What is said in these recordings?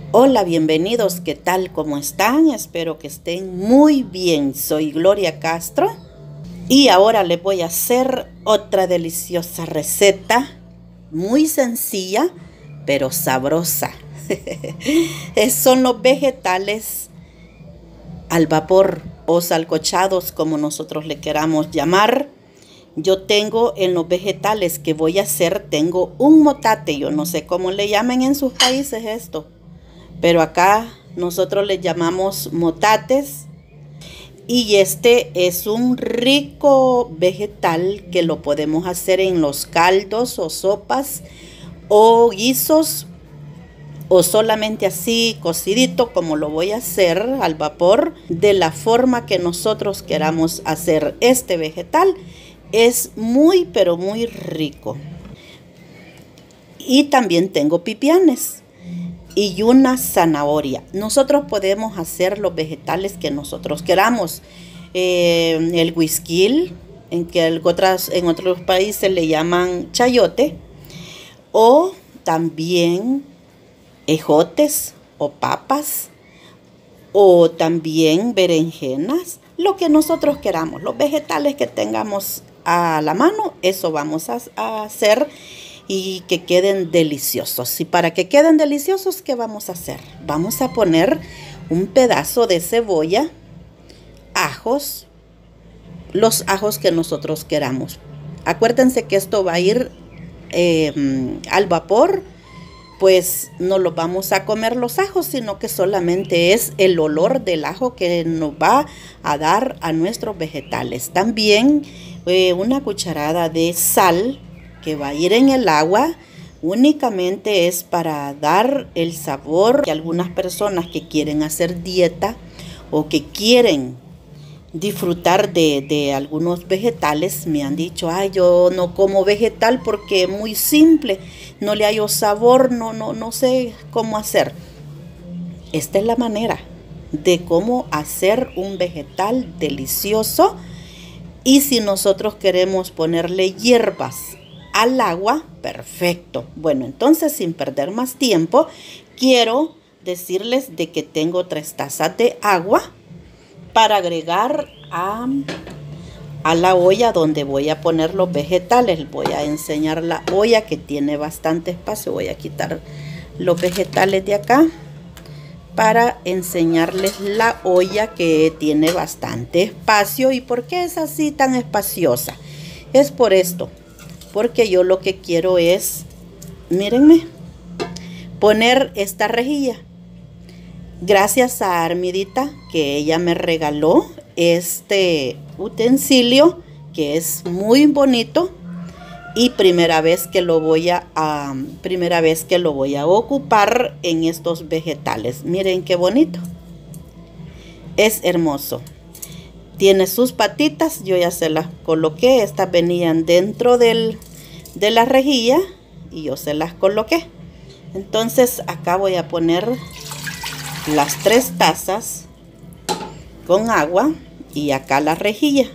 Hola, bienvenidos, ¿qué tal? ¿Cómo están? Espero que estén muy bien. Soy Gloria Castro y ahora les voy a hacer otra deliciosa receta, muy sencilla, pero sabrosa. Son los vegetales al vapor o salcochados, como nosotros le queramos llamar. Yo tengo en los vegetales que voy a hacer, tengo un motate, yo no sé cómo le llaman en sus países esto, pero acá nosotros le llamamos motates. Y este es un rico vegetal que lo podemos hacer en los caldos o sopas o guisos o solamente así cocidito, como lo voy a hacer al vapor, de la forma que nosotros queramos hacer este vegetal. Es muy pero muy rico. Y también tengo pipianes y una zanahoria. Nosotros podemos hacer los vegetales que nosotros queramos. El güisquil, en otros países le llaman chayote, o también ejotes o papas, o también berenjenas, lo que nosotros queramos. Los vegetales que tengamos a la mano, eso vamos a hacer y que queden deliciosos. Y para que queden deliciosos, ¿qué vamos a hacer? Vamos a poner un pedazo de cebolla, ajos, los ajos que nosotros queramos. Acuérdense que esto va a ir al vapor, pues no lo vamos a comer los ajos, sino que solamente es el olor del ajo que nos va a dar a nuestros vegetales. También una cucharada de sal que va a ir en el agua, únicamente es para dar el sabor que algunas personas que quieren hacer dieta o que quieren disfrutar de algunos vegetales me han dicho: ay, yo no como vegetal porque es muy simple, no le hallo sabor, no sé cómo hacer. Esta es la manera de cómo hacer un vegetal delicioso. Y si nosotros queremos ponerle hierbas al agua, perfecto. Bueno, entonces, sin perder más tiempo, quiero decirles de que tengo 3 tazas de agua para agregar a la olla donde voy a poner los vegetales. Voy a enseñar la olla, que tiene bastante espacio. Voy a quitar los vegetales de acá para enseñarles la olla, que tiene bastante espacio. ¿Y por qué es así tan espaciosa? Es por esto, porque yo lo que quiero es, mírenme, poner esta rejilla. Gracias a Armidita, que ella me regaló este utensilio, que es muy bonito, y primera vez que lo voy a ocupar en estos vegetales. Miren qué bonito, es hermoso. Tiene sus patitas, yo ya se las coloqué. Estas venían dentro de la rejilla y yo se las coloqué. Entonces acá voy a poner las 3 tazas con agua y acá la rejilla.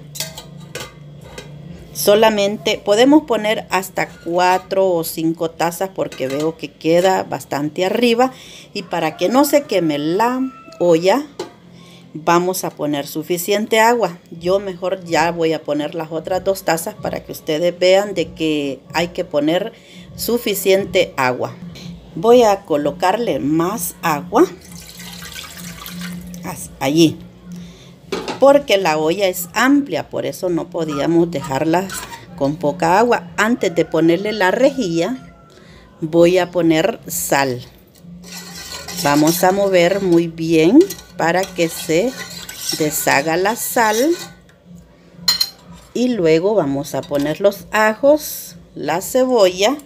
Solamente podemos poner hasta 4 o 5 tazas porque veo que queda bastante arriba. Y para que no se queme la olla, vamos a poner suficiente agua. Yo mejor ya voy a poner las otras 2 tazas para que ustedes vean de que hay que poner suficiente agua. Voy a colocarle más agua allí, porque la olla es amplia, por eso no podíamos dejarla con poca agua. Antes de ponerle la rejilla, voy a poner sal. Vamos a mover muy bien para que se deshaga la sal. Y luego vamos a poner los ajos, la cebolla.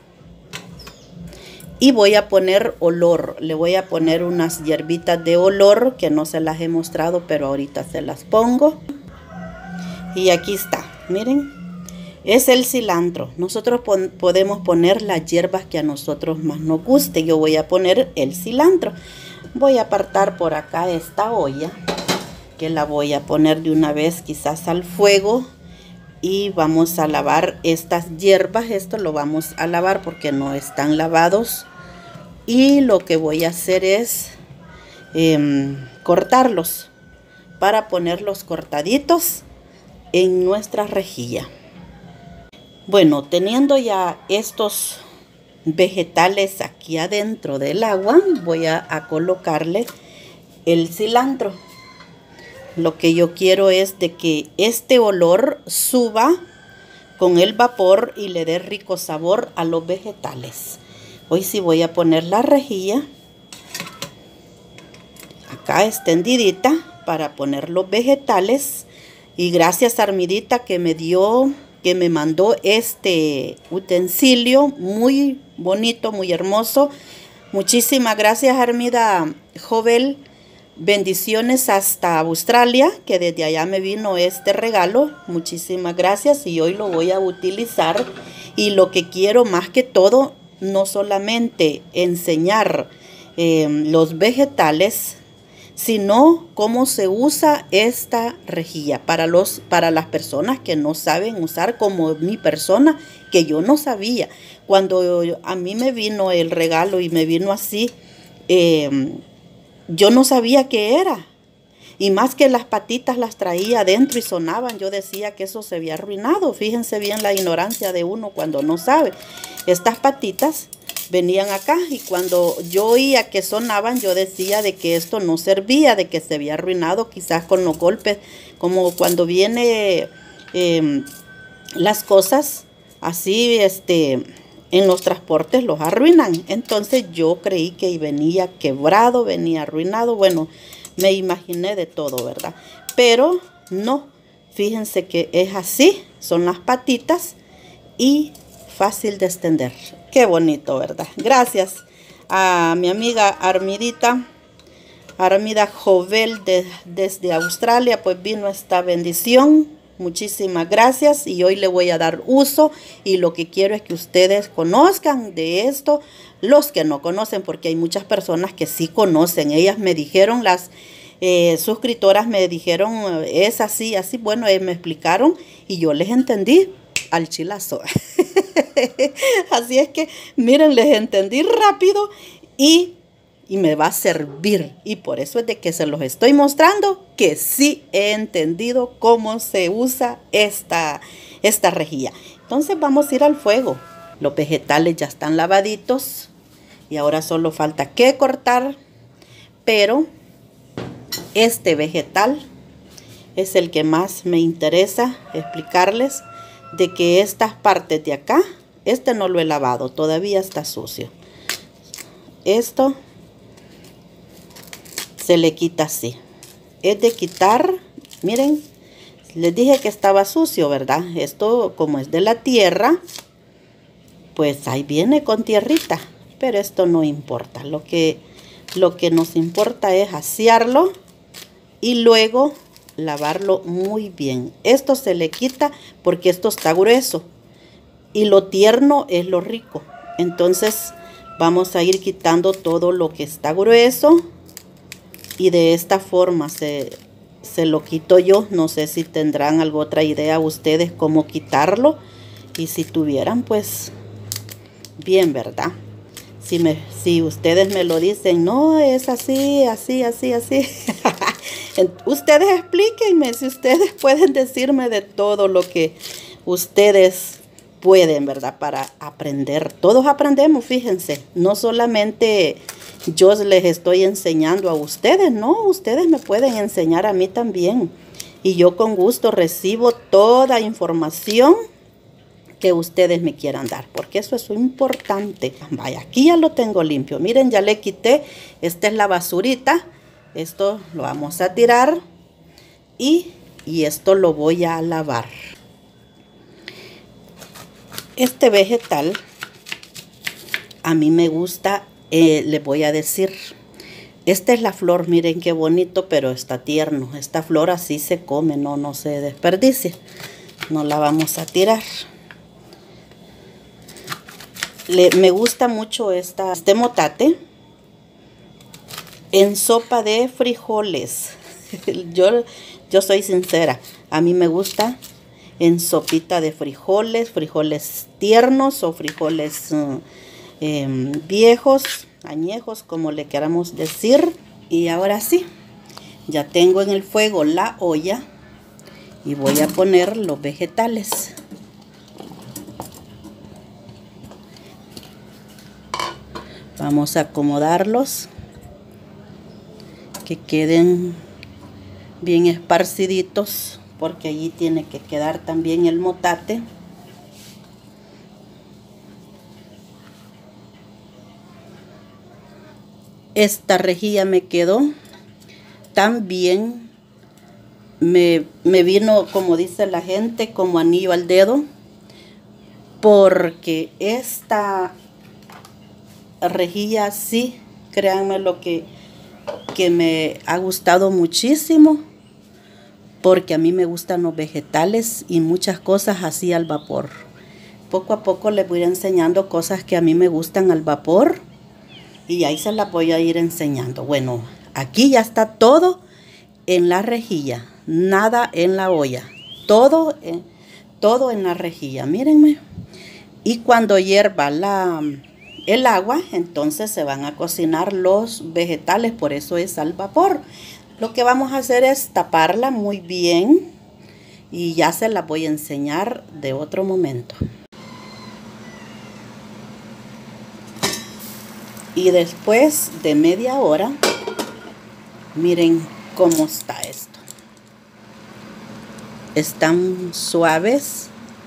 Y voy a poner olor. Le voy a poner unas hierbitas de olor que no se las he mostrado, pero ahorita se las pongo. Y aquí está, miren. Es el cilantro. Nosotros podemos poner las hierbas que a nosotros más nos guste. Yo voy a poner el cilantro. Voy a apartar por acá esta olla, que la voy a poner de una vez quizás al fuego. Y vamos a lavar estas hierbas. Esto lo vamos a lavar porque no están lavados Y lo que voy a hacer es cortarlos para ponerlos cortaditos en nuestra rejilla. Bueno, teniendo ya estos vegetales aquí adentro del agua, voy a colocarle el cilantro. Lo que yo quiero es de que este olor suba con el vapor y le dé rico sabor a los vegetales. Hoy sí voy a poner la rejilla acá extendidita para poner los vegetales. Y gracias a Armidita que me mandó este utensilio muy bonito, muy hermoso. Muchísimas gracias, Armida Jovel. Bendiciones hasta Australia, que desde allá me vino este regalo. Muchísimas gracias y hoy lo voy a utilizar. Y lo que quiero más que todo, no solamente enseñar los vegetales, sino cómo se usa esta rejilla para las personas que no saben usar, como mi persona, que yo no sabía. Cuando a mí me vino el regalo y me vino así, yo no sabía qué era. Y más que las patitas las traía adentro y sonaban, yo decía que eso se había arruinado. Fíjense bien la ignorancia de uno cuando no sabe. Estas patitas venían acá y cuando yo oía que sonaban, yo decía de que esto no servía, de que se había arruinado quizás con los golpes, como cuando viene las cosas así, en los transportes los arruinan. Entonces yo creí que venía quebrado, venía arruinado. Bueno, me imaginé de todo, ¿verdad? Pero no, fíjense que es así, son las patitas y fácil de extender. Qué bonito, ¿verdad? Gracias a mi amiga Armida Jovel desde Australia, pues vino esta bendición. Muchísimas gracias y hoy le voy a dar uso y lo que quiero es que ustedes conozcan de esto, los que no conocen, porque hay muchas personas que sí conocen. Ellas me dijeron, las suscriptoras me dijeron, es así, así. Bueno, me explicaron y yo les entendí al chilazo. Así es que, miren, les entendí rápido y me va a servir. Y por eso es de que se los estoy mostrando que sí he entendido cómo se usa esta rejilla. Entonces vamos a ir al fuego. Los vegetales ya están lavaditos y ahora solo falta que cortar. Pero este vegetal es el que más me interesa explicarles, de que estas partes de acá, no lo he lavado, todavía está sucio. Esto se le quita así. Es de quitar, miren, les dije que estaba sucio, ¿verdad? Esto como es de la tierra, pues ahí viene con tierrita, pero esto no importa. Lo que nos importa es asearlo y luego lavarlo muy bien. Esto se le quita porque esto está grueso y lo tierno es lo rico. Entonces vamos a ir quitando todo lo que está grueso y de esta forma se lo quito yo. No sé si tendrán alguna otra idea ustedes cómo quitarlo, y si tuvieran, pues bien, ¿verdad? Si ustedes me lo dicen, no, es así, así, así, así. Ustedes explíquenme, si ustedes pueden decirme de todo lo que ustedes pueden, ¿verdad? Para aprender. Todos aprendemos, fíjense. No solamente yo les estoy enseñando a ustedes, no, ustedes me pueden enseñar a mí también. Y yo con gusto recibo toda información que ustedes me quieran dar, porque eso es importante. Vaya, aquí ya lo tengo limpio. Miren, ya le quité. Esta es la basurita. Esto lo vamos a tirar y esto lo voy a lavar. Este vegetal a mí me gusta, les voy a decir. Esta es la flor, miren qué bonito, pero está tierno. Esta flor así se come, no se desperdicia. No la vamos a tirar. Me gusta mucho este motate en sopa de frijoles. Yo soy sincera, a mí me gusta en sopita de frijoles tiernos o frijoles viejos. añejos, como le queramos decir. Y ahora sí, ya tengo en el fuego la olla y voy a poner los vegetales. Vamos a acomodarlos, que queden bien esparciditos, porque allí tiene que quedar también el motate. Esta rejilla me quedó tan bien, me vino, como dice la gente, como anillo al dedo, porque esta rejilla sí, créanme lo que me ha gustado muchísimo, porque a mí me gustan los vegetales y muchas cosas así al vapor. Poco a poco les voy a ir enseñando cosas que a mí me gustan al vapor y ahí se las voy a ir enseñando. Bueno, aquí ya está todo en la rejilla, nada en la olla, todo en la rejilla, mírenme. Y cuando hierva el agua, entonces se van a cocinar los vegetales, por eso es al vapor. Lo que vamos a hacer es taparla muy bien y ya se la voy a enseñar de otro momento. Y después de media hora, miren cómo está esto. Están suaves,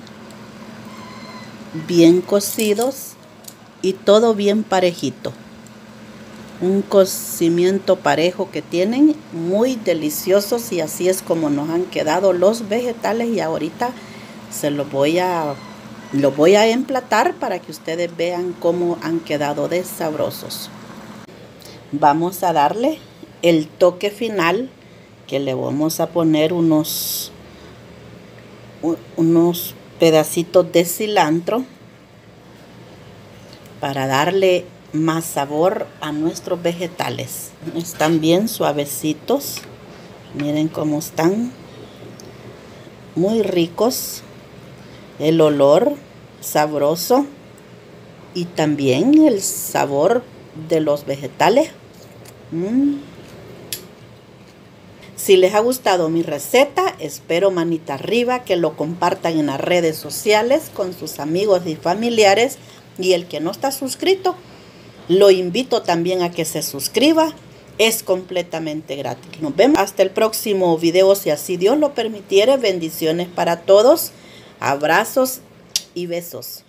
bien cocidos y todo bien parejito. Un cocimiento parejo que tienen, muy deliciosos, y así es como nos han quedado los vegetales. Y ahorita se los voy a emplatar para que ustedes vean cómo han quedado de sabrosos. Vamos a darle el toque final, que le vamos a poner unos pedacitos de cilantro para darle más sabor a nuestros vegetales. Están bien suavecitos, miren cómo están, muy ricos, el olor sabroso y también el sabor de los vegetales. Si les ha gustado mi receta, espero manita arriba, que lo compartan en las redes sociales con sus amigos y familiares, y el que no está suscrito, lo invito también a que se suscriba. Es completamente gratis. Nos vemos hasta el próximo video, si así Dios lo permitiere. Bendiciones para todos. Abrazos y besos.